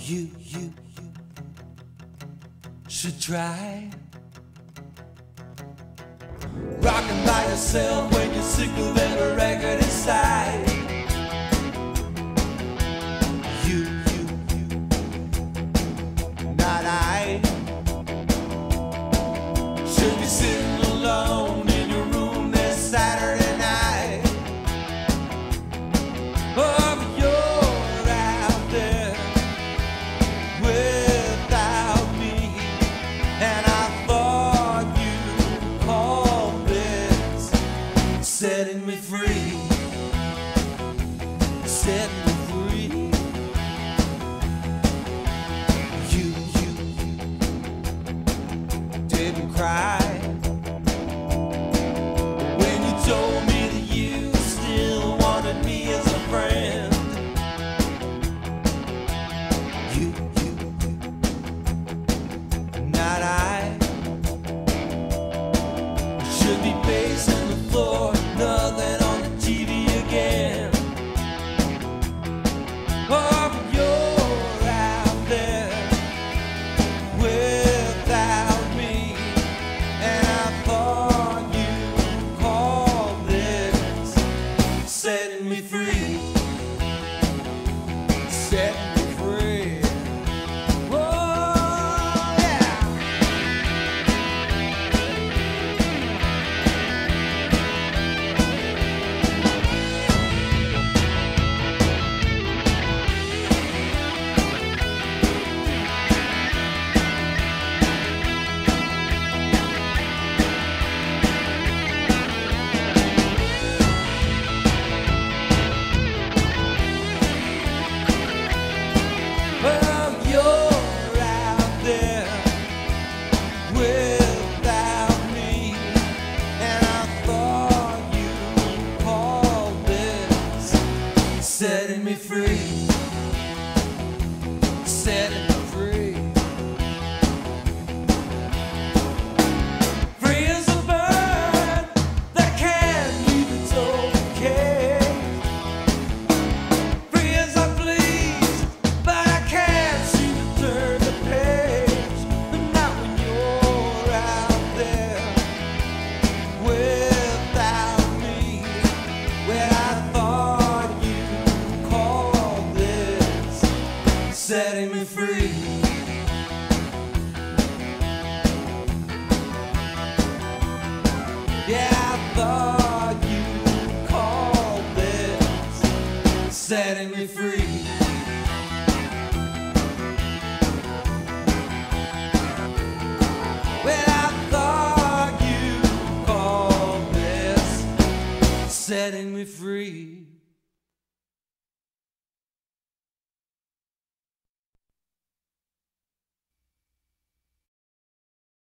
You should try rocking by yourself when you're sick of every record inside. You, not I, should be sitting alone in your room this Saturday night. Oh, you're out there without me, and I thought you'd call this setting me free, setting me free. You didn't cry when you told me that you still wanted me as a friend. You, not I, should be pacing the floor, nothing on the TV again. Oh, but you're out there without me, and I thought you'd call this setting me free, setting me free. Oh, yeah. Well, you're out there without me, and I thought you'd call this setting me free, setting me free. Free as a bird that can't leave its own cage. Free as I please, but I can't seem to turn the page. But not when you're out there without me. Well, I thought you'd call this setting me free. Yeah, I thought you'd call this setting me free. Well, I thought you'd call this setting me free.